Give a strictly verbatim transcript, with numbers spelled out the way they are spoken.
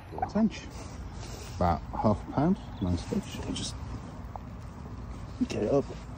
tench. About half a pound, nine stitch. I'll just get it up.